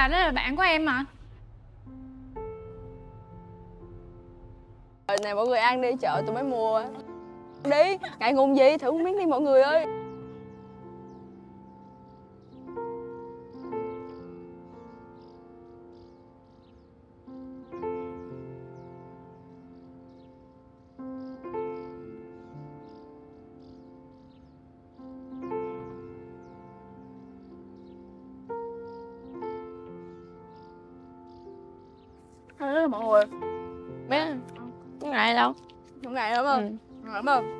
bà đó là bạn của em mà. Này mọi người ăn đi, chợ tôi mới mua. Đi, ngại ngùng gì, thử một miếng đi mọi người ơi. Hello mọi người. Bé có ngại đâu? Không ngại lắm không? Ngại lắm không?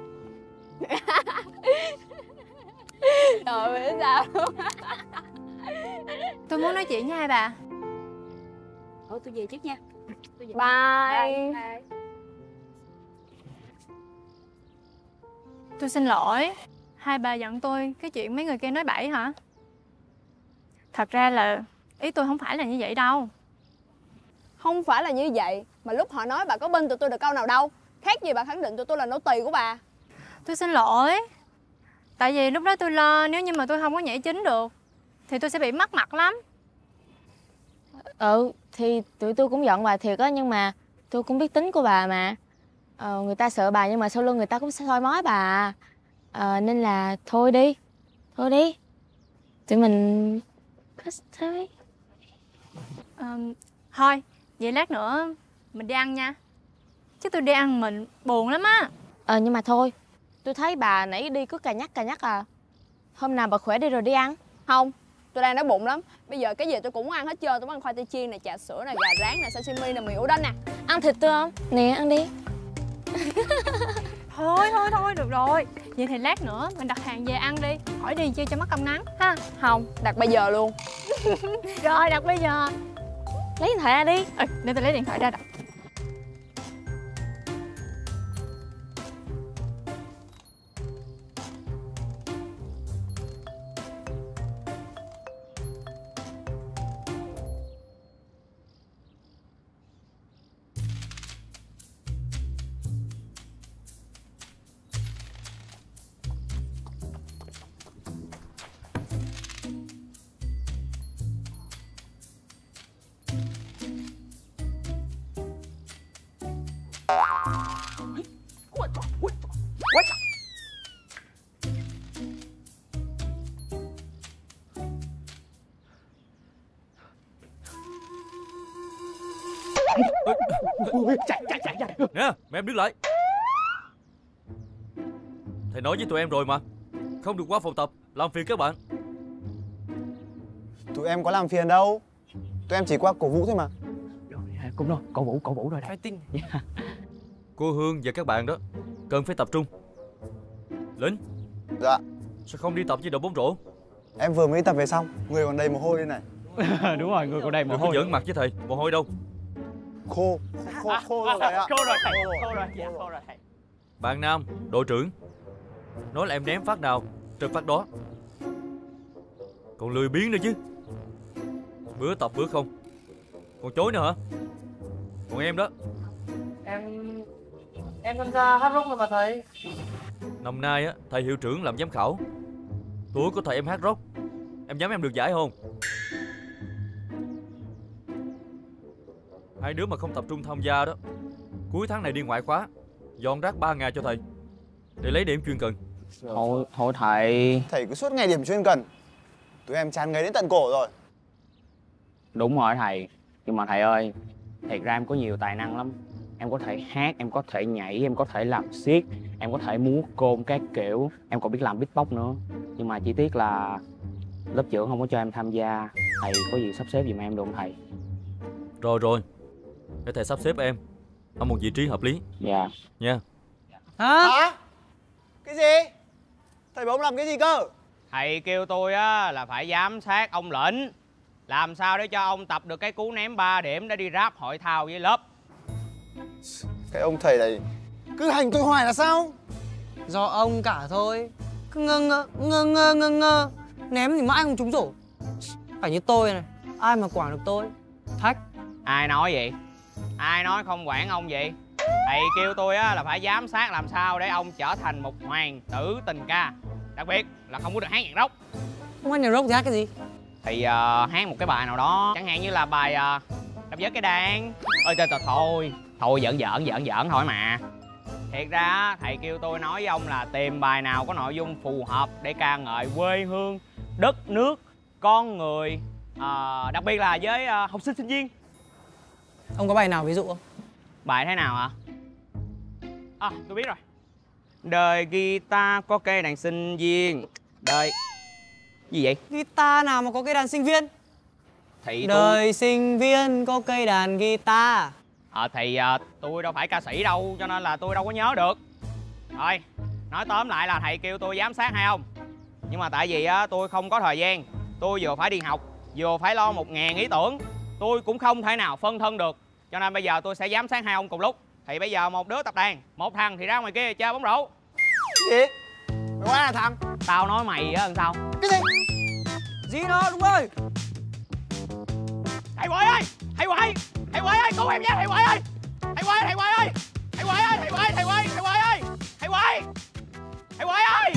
Trời biết sao? Tôi muốn nói chuyện với hai bà. Thôi tôi về trước nha. Tôi về. Bye. Bye. Tôi xin lỗi. Hai bà giận tôi cái chuyện mấy người kia nói bậy hả? Thật ra là ý tôi không phải là như vậy đâu. Không phải là như vậy, mà lúc họ nói bà có bên tụi tôi được câu nào đâu. Khác gì bà khẳng định tụi tôi là nô tỳ của bà. Tôi xin lỗi. Tại vì lúc đó tôi lo nếu như mà tôi không có nhảy chính được thì tôi sẽ bị mất mặt lắm. Thì tụi tôi cũng giận bà thiệt á, nhưng mà tôi cũng biết tính của bà mà. Người ta sợ bà nhưng mà sau lưng người ta cũng soi mói bà. Nên là thôi đi. Tụi mình cất thôi. Thôi, vậy lát nữa mình đi ăn nha. Chứ tôi đi ăn mình buồn lắm á. Nhưng mà thôi, tôi thấy bà nãy đi cứ cà nhắc à. Hôm nào bà khỏe đi rồi đi ăn. Không, tôi đang đói bụng lắm. Bây giờ cái gì tôi cũng muốn ăn hết trơn. Tôi muốn ăn khoai tây chiên này, trà sữa này, gà rán này, sashimi này, mì ủ đanh nè. Ăn thịt tôi không? Nè, ăn đi. Thôi, được rồi. Vậy thì lát nữa mình đặt hàng về ăn đi. Khỏi đi chơi cho mất công nắng ha. Không, đặt bây giờ luôn. Rồi, đặt bây giờ. Lấy điện thoại ra đi. Để tôi lấy điện thoại ra đặt. Chạy. Nè, mẹ em đứng lại. Thầy nói với tụi em rồi mà, không được qua phòng tập làm phiền các bạn. Tụi em có làm phiền đâu. Tụi em chỉ qua cổ vũ thôi mà. Rồi, cũng rồi, cổ vũ rồi đây. Fighting. Cô Hương và các bạn đó cần phải tập trung. Lính. Dạ. Sao không đi tập với đội bóng rổ? Em vừa mới tập về xong, người còn đầy mồ hôi đây này. Đúng rồi, người còn đầy mồ Đừng có hôi. giỡn mặt với thầy, mồ hôi đâu. Khô rồi thầy ạ. Khô rồi thầy, khô rồi thầy. Bạn Nam, đội trưởng, nói là em ném phát nào trật phát đó. Còn lười biếng nữa chứ. Bữa tập bữa không. Còn chối nữa hả? Còn em đó. Em tham gia hát rock rồi mà thầy. Năm nay á, thầy hiệu trưởng làm giám khảo. Tuổi của thầy em hát rock, em dám em được giải không? Hai đứa mà không tập trung tham gia đó, cuối tháng này đi ngoại khóa, dọn rác 3 ngày cho thầy để lấy điểm chuyên cần. Thôi thầy. Thầy cứ suốt ngày điểm chuyên cần. Tụi em chán ngấy đến tận cổ rồi. Đúng rồi thầy. Nhưng mà thầy ơi, thiệt ra em có nhiều tài năng lắm. Em có thể hát, em có thể nhảy, em có thể làm xiếc, em có thể múa côn các kiểu, em còn biết làm beatbox nữa. Nhưng mà chi tiết là lớp trưởng không có cho em tham gia. Thầy có gì sắp xếp giùm em được không thầy? Rồi, để thầy sắp xếp em ở một vị trí hợp lý. Dạ. Nha. Hả? Cái gì? Thầy bảo ông làm cái gì cơ? Thầy kêu tôi á là phải giám sát ông Lĩnh, làm sao để cho ông tập được cái cú ném 3 điểm để đi ráp hội thao với lớp. Cái ông thầy này cứ hành tôi hoài là sao? Do ông cả thôi. Cứ ngơ. Ném thì mãi không trúng rổ. Phải như tôi này, ai mà quản được tôi. Thách. Ai nói vậy? Ai nói không quản ông vậy? Thầy kêu tôi á là phải giám sát làm sao để ông trở thành một hoàng tử tình ca. Đặc biệt là không có được hát nhạc rock. Không hát nhạc rock thì hát cái gì? thì hát một cái bài nào đó, chẳng hạn như là bài đập vỡ cây đàn. Ôi trời trời, thôi giỡn thôi mà. Thiệt ra á, thầy kêu tôi nói với ông là tìm bài nào có nội dung phù hợp để ca ngợi quê hương, đất nước, con người, đặc biệt là với học sinh sinh viên. Ông có bài nào ví dụ không? Bài thế nào ạ? Tôi biết rồi. Đời guitar có cây đàn sinh viên. Đời... gì vậy? Guitar nào mà có cây đàn sinh viên? Thì Đời sinh viên có cây đàn guitar. Thì tôi đâu phải ca sĩ đâu, cho nên là tôi đâu có nhớ được. Thôi, nói tóm lại là thầy kêu tôi giám sát hai ông. Nhưng mà tại vì tôi không có thời gian, tôi vừa phải đi học, vừa phải lo 1000 ý tưởng, tôi cũng không thể nào phân thân được. Cho nên bây giờ tôi sẽ giám sát hai ông cùng lúc. Thì bây giờ một đứa tập đàn, một thằng thì ra ngoài kia chơi bóng rổ. Gì? Mày quá là thằng. Tao nói mày á làm sao? Cái gì? Gì đó, đúng rồi. Thầy Quậy ơi! Thầy Quậy! Thầy Quậy ơi! Cứu em nha! Thầy Quậy ơi! Thầy Quậy! Thầy Quậy ơi! Thầy Quậy ơi! Thầy Quậy! Thầy Quậy! Thầy Quậy ơi! Thầy Quậy! Thầy Quậy ơi!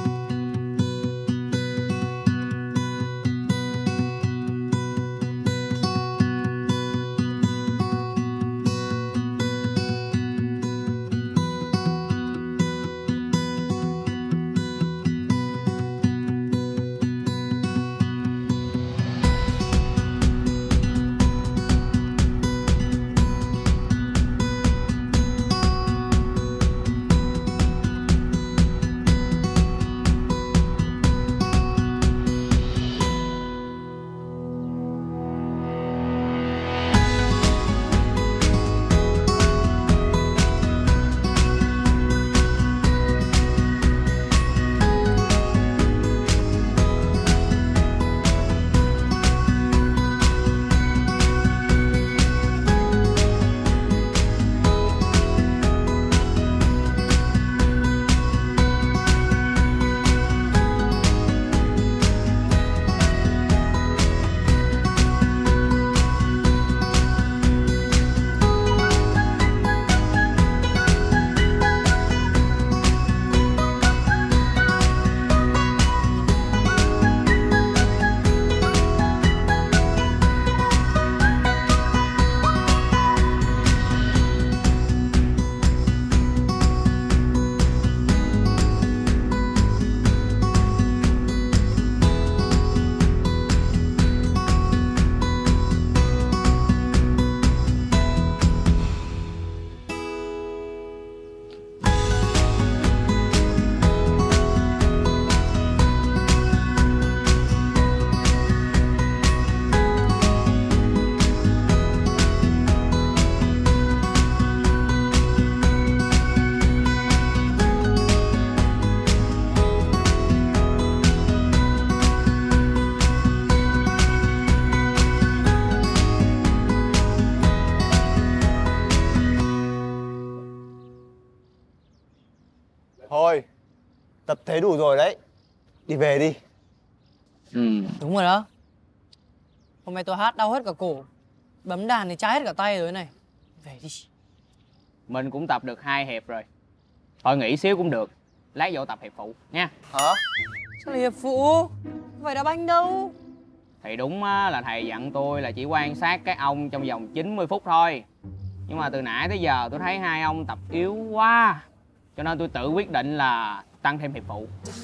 Thôi, tập thế đủ rồi đấy. Đi về đi. Đúng rồi đó. Hôm nay tôi hát đau hết cả cổ, bấm đàn thì chai hết cả tay rồi này. Về đi. Mình cũng tập được 2 hiệp rồi. Thôi nghỉ xíu cũng được. Lát vô tập hiệp phụ nha. Hả? Sao là hiệp phụ? Không phải đá banh đâu. Thì đúng là thầy dặn tôi là chỉ quan sát các ông trong vòng 90 phút thôi. Nhưng mà từ nãy tới giờ tôi thấy hai ông tập yếu quá, cho nên tôi tự quyết định là tăng thêm hiệp phụ.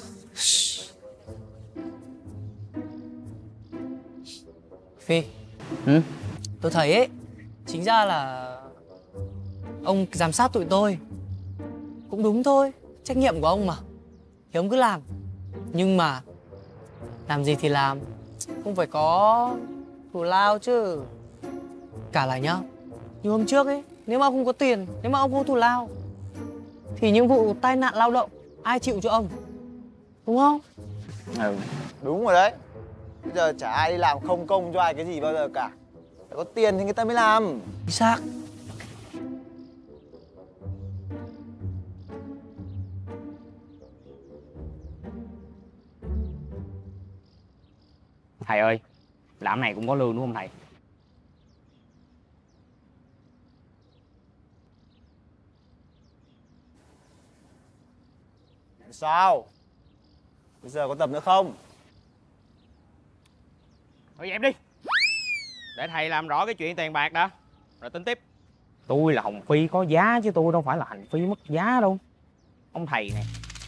Phi. Tôi thấy ấy, chính ra là ông giám sát tụi tôi cũng đúng thôi, trách nhiệm của ông mà, thì ông cứ làm. Nhưng mà làm gì thì làm, không phải có thù lao chứ. Cả là nhá, như hôm trước ấy, nếu mà ông không có tiền, nếu mà ông không có thù lao thì những vụ tai nạn lao động ai chịu cho ông, đúng không? Đúng rồi đấy. Bây giờ chả ai đi làm không công cho ai cái gì bao giờ cả. Phải có tiền thì người ta mới làm. Chính xác. Thầy ơi, làm này cũng có lương đúng không thầy? Sao? Bây giờ có tập nữa không? Thôi dẹp đi. Để thầy làm rõ cái chuyện tiền bạc đã, rồi tính tiếp. Tôi là Hồng Phi có giá chứ tôi đâu phải là Hành Phi mất giá đâu. Ông thầy này.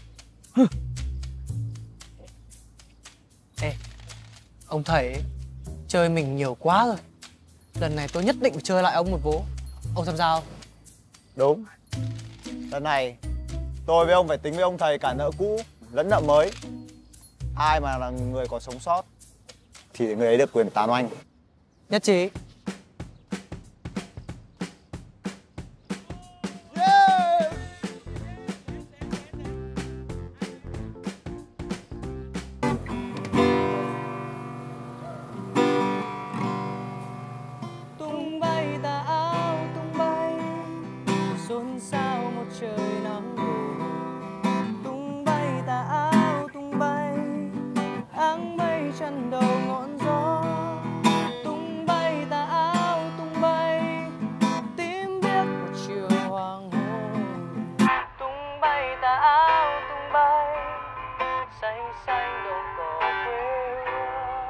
Ê, ông thầy ấy, chơi mình nhiều quá rồi. Lần này tôi nhất định phải chơi lại ông một vố. Ông tham gia không? Đúng. Lần này tôi với ông phải tính với ông thầy cả nợ cũ lẫn nợ mới. Ai mà là người có sống sót thì người ấy được quyền tán oanh. Nhất trí. Tung bay tà áo tung bay, xôn xao một trời nắng buồn. Tung bay tà áo tung bay, áng mây chăn đầu ngọn gió. Tung bay tà áo tung bay, tím biếc một chiều hoàng hôn. Tung bay tà áo tung bay, xanh xanh đầu cỏ quê hương.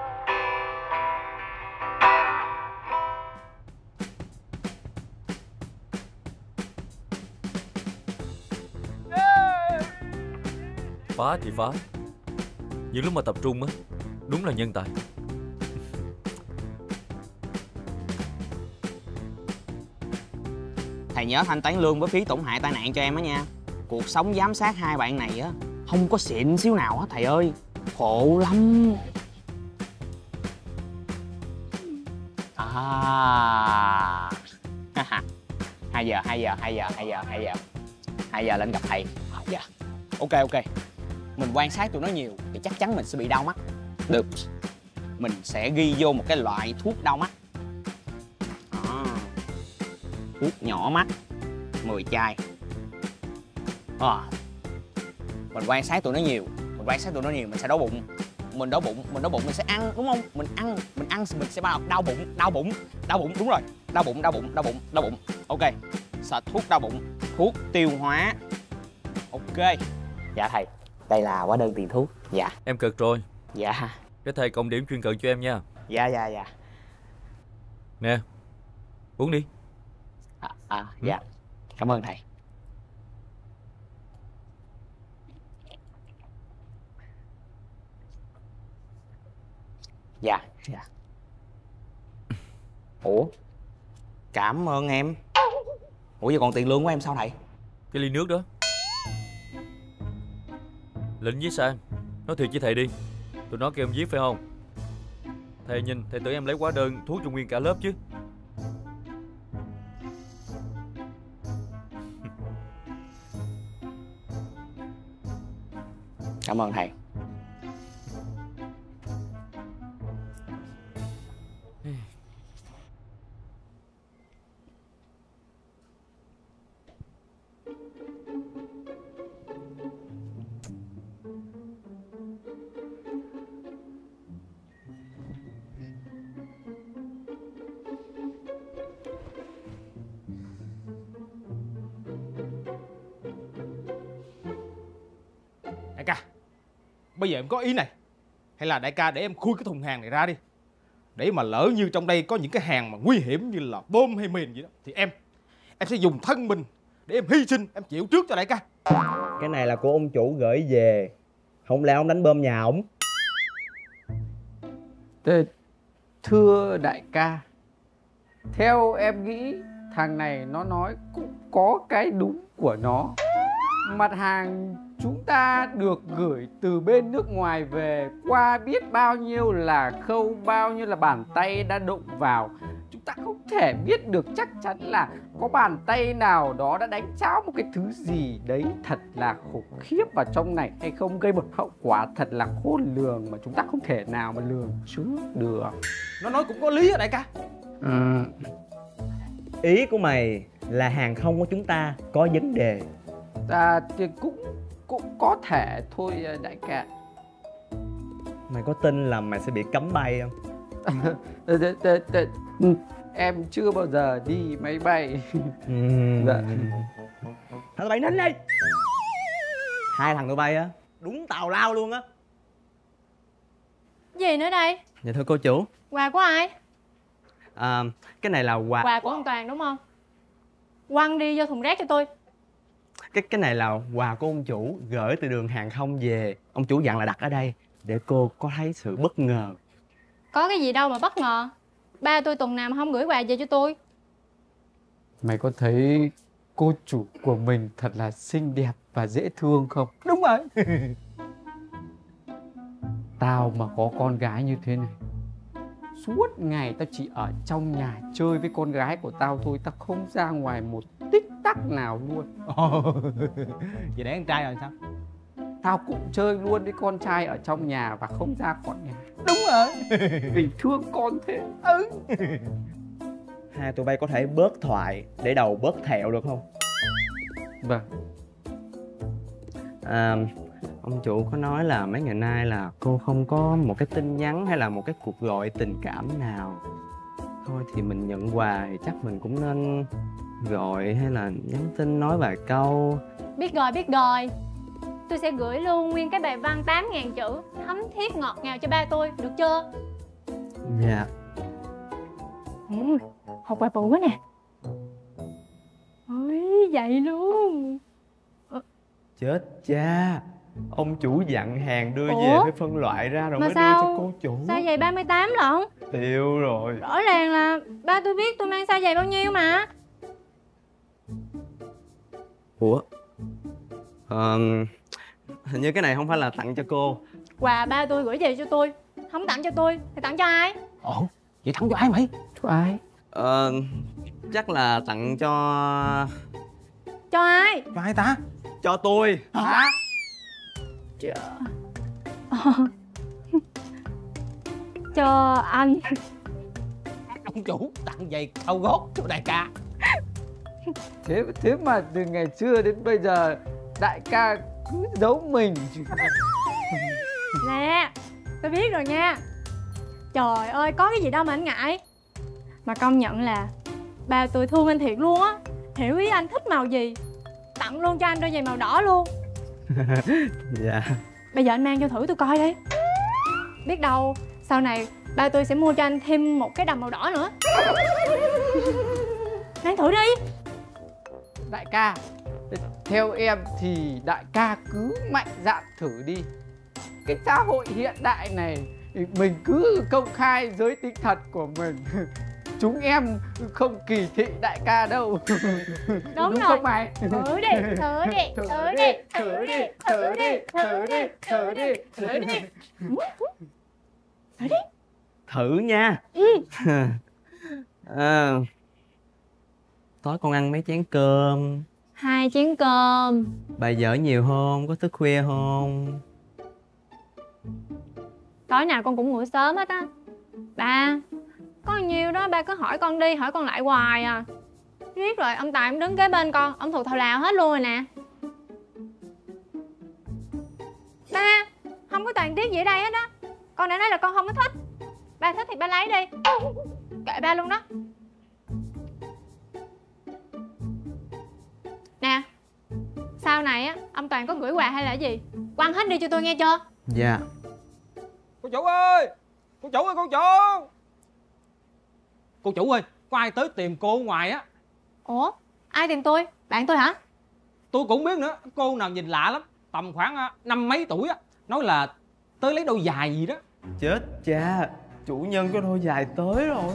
Phá thì phá, nhưng lúc mà tập trung á, đúng là nhân tài. Thầy nhớ thanh toán lương với phí tổn hại tai nạn cho em á nha. Cuộc sống giám sát hai bạn này á không có xịn xíu nào hết thầy ơi. Khổ lắm. À 2 giờ lên gặp thầy. Dạ. Ok. Mình quan sát tụi nó nhiều thì chắc chắn mình sẽ bị đau mắt. Được. Mình sẽ ghi vô một cái loại thuốc đau mắt. Thuốc nhỏ mắt 10 chai. Mình quan sát tụi nó nhiều, mình sẽ đói bụng. Mình đói bụng mình sẽ ăn, đúng không? Mình ăn mình sẽ bắt đầu đau bụng, đúng rồi. Đau bụng. Ok. Xịt thuốc đau bụng, thuốc tiêu hóa. Ok. Dạ thầy, đây là hóa đơn tiền thuốc. Dạ. Em cực rồi. Dạ. Để thầy cộng điểm chuyên cần cho em nha. Dạ. Nè, uống đi. Dạ. Cảm ơn thầy. Dạ. Ủa, cảm ơn em. Ủa giờ còn tiền lương của em sao thầy? Cái ly nước đó. Lĩnh với Sang, nói thiệt với thầy đi, tụi nó kêu em viết phải không? Thầy nhìn, thầy tưởng em lấy hóa đơn thuốc cho nguyên cả lớp chứ. Cảm ơn thầy. Đại ca, bây giờ em có ý này. Hay là đại ca để em khui cái thùng hàng này ra đi. Để mà lỡ như trong đây có những cái hàng mà nguy hiểm như là bom hay mìn gì đó, thì em sẽ dùng thân mình để em hy sinh, em chịu trước cho đại ca. Cái này là của ông chủ gửi về. Không lẽ ông đánh bom nhà ổng? Thưa đại ca, theo em nghĩ thằng này nó nói cũng có cái đúng của nó. Mặt hàng chúng ta được gửi từ bên nước ngoài về, qua biết bao nhiêu là khâu, bao nhiêu là bàn tay đã đụng vào. Chúng ta không thể biết được chắc chắn là có bàn tay nào đó đã đánh cháo một cái thứ gì đấy thật là khủng khiếp vào trong này hay không, gây một hậu quả thật là khôn lường mà chúng ta không thể nào mà lường trước được. Nó nói cũng có lý á đại ca. Ý của mày là hàng không của chúng ta có vấn đề. Thì cũng có thể thôi đại ca. Mày có tin là mày sẽ bị cấm bay không? Em chưa bao giờ đi máy bay. Dạ. Tụi bay nín đi. Hai thằng tụi bay á, đúng tào lao luôn á. Gì nữa đây? Dạ thưa cô chủ. Quà của ai? Cái này là quà. Quà của ông Toàn đúng không? Quăng đi vô thùng rác cho tôi. Cái này là quà của ông chủ gửi từ đường hàng không về. Ông chủ dặn là đặt ở đây để cô có thấy sự bất ngờ. Có cái gì đâu mà bất ngờ. Ba tôi tuần nào mà không gửi quà về cho tôi. Mày có thấy cô chủ của mình thật là xinh đẹp và dễ thương không? Đúng rồi. Tao mà có con gái như thế này, suốt ngày tao chỉ ở trong nhà chơi với con gái của tao thôi. Tao không ra ngoài một tích tắc nào luôn. Vậy để con trai rồi sao? Tao cũng chơi luôn với con trai ở trong nhà và không ra khỏi nhà. Đúng rồi. Vì thương con thế. Hai tụi bay có thể bớt thoại để đầu bớt thẹo được không? Vâng. Ông chủ có nói là mấy ngày nay là cô không có một cái tin nhắn hay là một cái cuộc gọi tình cảm nào. Thôi thì mình nhận quà thì chắc mình cũng nên gọi hay là nhắn tin nói vài câu. Biết rồi, biết rồi. Tôi sẽ gửi luôn nguyên cái bài văn 8.000 chữ thấm thiết ngọt ngào cho ba tôi, được chưa? Dạ. Hộp quà bự quá nè. Ôi, vậy luôn. Chết cha. Ông chủ dặn hàng đưa Ủa? về phải phân loại ra rồi Mà mới sao? đưa cho cô chủ. Sa giày 38 lận. Tiêu rồi. Rõ ràng là ba tôi biết tôi mang sa giày bao nhiêu mà. Ủa? Hình như cái này không phải là tặng cho cô. Quà ba tôi gửi về cho tôi, không tặng cho tôi thì tặng cho ai? Ồ, vậy tặng cho ai mày? Cho ai? Chắc là tặng cho... Cho ai? Cho ai ta? Cho tôi. Hả? Cho anh. Ông chủ tặng giày cao gót cho đại ca. Thế mà từ ngày xưa đến bây giờ đại ca cứ giấu mình. Nè, tôi biết rồi nha. Trời ơi, có cái gì đâu mà anh ngại. Mà công nhận là ba tôi thương anh thiệt luôn á. Hiểu ý anh thích màu gì, tặng luôn cho anh đôi giày màu đỏ luôn. Dạ. Bây giờ anh mang cho thử tôi coi đi. Biết đâu sau này ba tôi sẽ mua cho anh thêm một cái đầm màu đỏ nữa. Mang thử đi. Đại ca, theo em thì đại ca cứ mạnh dạn thử đi. Cái xã hội hiện đại này thì mình cứ công khai giới tính thật của mình. Chúng em không kỳ thị đại ca đâu. Đúng rồi. Không mày? Thử đi, thử đi, thử đi, thử đi, thử đi, thử đi, thử đi, thử đi. Thử đi. Thử nha. Tối con ăn mấy chén cơm? 2 chén cơm. Bà dở nhiều không? Có thức khuya không? Tối nào con cũng ngủ sớm hết á. Ba, có nhiêu đó ba cứ hỏi con đi, hỏi con lại hoài à. Riết rồi ông Tài ông đứng kế bên con, ông thuộc thào lào hết luôn rồi nè. Ba, không có toàn tiếc gì ở đây hết á. Con đã nói là con không có thích. Ba thích thì ba lấy đi. Kệ ba luôn đó. Nè, sau này á, ông Toàn có gửi quà hay là gì, quăng hết đi cho tôi nghe chưa? Dạ. Cô chủ ơi! Cô chủ ơi, cô chủ! Cô chủ ơi, có ai tới tìm cô ở ngoài á? Ủa, ai tìm tôi? Bạn tôi hả? Tôi cũng biết nữa, cô nào nhìn lạ lắm. Tầm khoảng 50 mấy tuổi á. Nói là tới lấy đôi giày gì đó. Chết cha, chủ nhân có đôi giày tới rồi.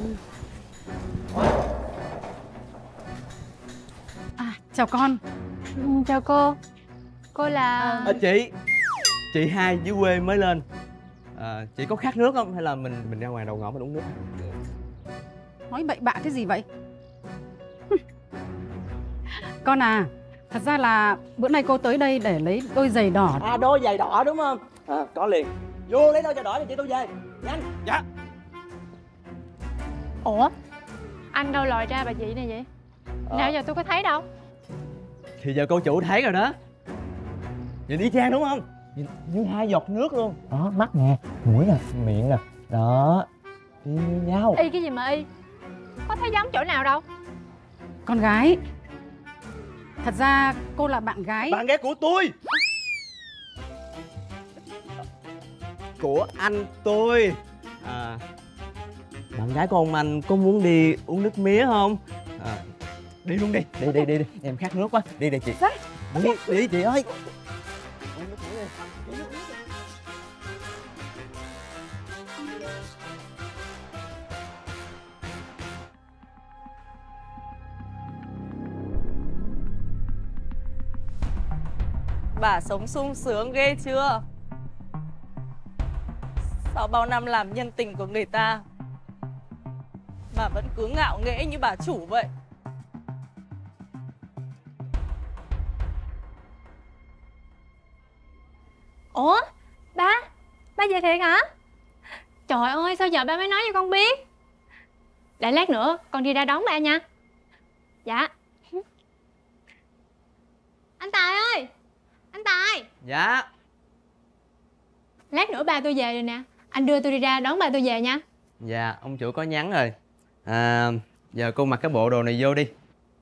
Chào con. Chào cô. Cô là... Chị hai dưới quê mới lên. Chị có khát nước không? Hay là mình ra ngoài đầu ngõ mình uống nước? Nói bậy bạ cái gì vậy? Con à, thật ra là bữa nay cô tới đây để lấy đôi giày đỏ. À, đôi giày đỏ đúng không? Có liền. Vô lấy đôi giày đỏ cho chị tôi về. Nhanh. Dạ. Ủa, anh đâu lòi ra bà chị này vậy? Nào giờ tôi có thấy đâu. Thì giờ cô chủ thấy rồi đó. Nhìn y chang đúng không? Nhìn như 2 giọt nước luôn. Đó, mắt nè, mũi nè, miệng nè. Đó, y như nhau. Y cái gì mà y? Có thấy giống chỗ nào đâu. Con gái, thật ra cô là bạn gái. Bạn gái của tôi. Của anh tôi. Bạn gái của ông anh có muốn đi uống nước mía không? Đi luôn đi. Đi. Em khát nước quá. Đi chị. Đi chị ơi. Uống nước mía đi. Bà sống sung sướng ghê chưa? Sau bao năm làm nhân tình của người ta, bà vẫn cứ ngạo nghễ như bà chủ vậy. Ủa? Ba về thiệt hả? Trời ơi, sao giờ ba mới nói cho con biết? Để lát nữa con đi ra đón ba nha. Dạ. Anh Tài ơi! Anh Tài! Dạ. Lát nữa ba tôi về rồi nè. Anh đưa tôi đi ra đón ba tôi về nha. Dạ, ông chủ có nhắn rồi. Giờ cô mặc cái bộ đồ này vô đi.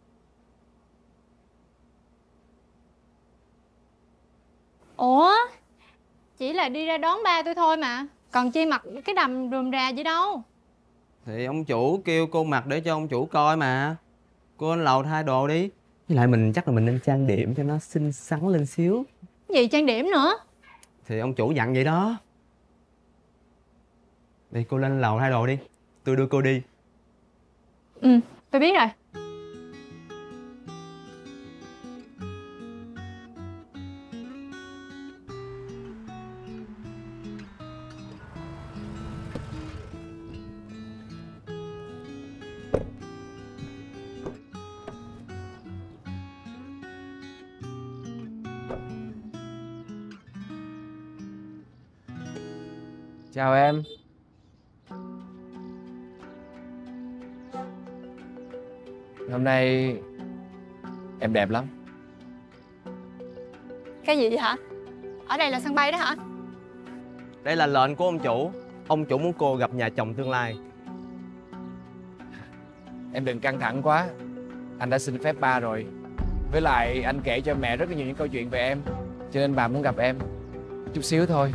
Ủa? Chỉ là đi ra đón ba tôi thôi mà. Còn chi mặc cái đầm rườm rà gì đâu. Thì ông chủ kêu cô mặc để cho ông chủ coi mà. Cô lên lầu thay đồ đi. Với lại mình chắc là mình nên trang điểm cho nó xinh xắn lên xíu. Gì trang điểm nữa? Thì ông chủ dặn vậy đó. Đi cô lên lầu thay đồ đi. Tôi đưa cô đi. Ừ, tôi biết rồi. Chào em. Hôm nay em đẹp lắm. Cái gì vậy hả? Ở đây là sân bay đó hả? Đây là lệnh của ông chủ. Ông chủ muốn cô gặp nhà chồng tương lai. Em đừng căng thẳng quá. Anh đã xin phép ba rồi. Với lại anh kể cho mẹ rất là nhiều những câu chuyện về em, cho nên bà muốn gặp em. Chút xíu thôi.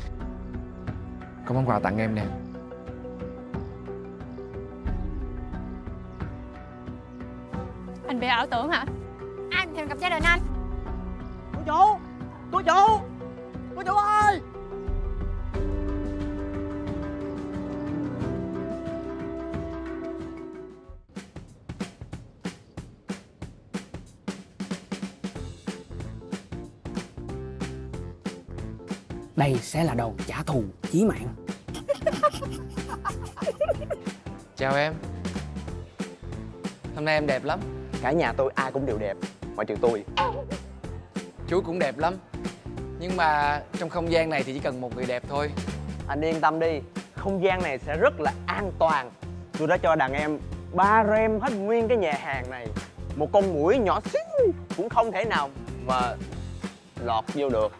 Có món quà tặng em nè. Anh bị ảo tưởng hả? Anh thèm gặp gia đình anh. Cô chủ! Cô chủ! Cô chủ ơi! Đây sẽ là đòn trả thù chí mạng. Chào em. Hôm nay em đẹp lắm. Cả nhà tôi ai cũng đều đẹp, ngoại trừ tôi. Chú cũng đẹp lắm. Nhưng mà trong không gian này thì chỉ cần một người đẹp thôi. Anh yên tâm đi, không gian này sẽ rất là an toàn. Tôi đã cho đàn em 3 rem hết nguyên cái nhà hàng này. Một con muỗi nhỏ xíu cũng không thể nào mà lọt vô được.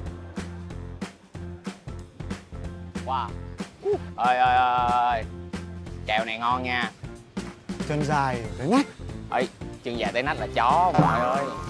Wow. Ơi, kẹo này ngon nha. Chân dài tới nách. Ê, chân dài tới nách là chó mọi ơi.